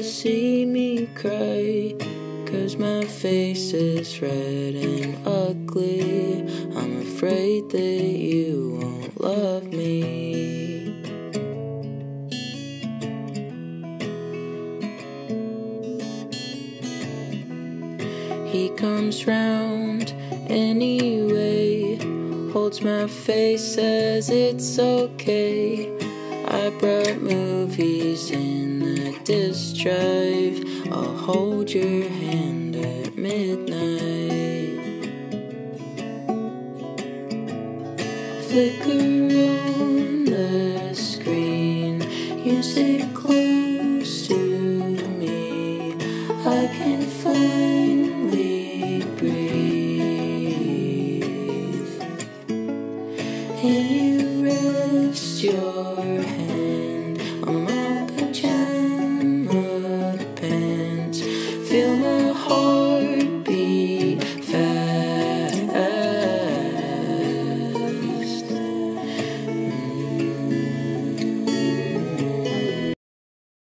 see me cry, 'cause my face is red and ugly. I'm afraid that you won't love me. He comes round anyway, holds my face, says it's okay. I brought movies in the disc drive. I'll hold your hand at midnight. Flicker on the screen, you sit close to me. I can finally breathe, and you rest your hand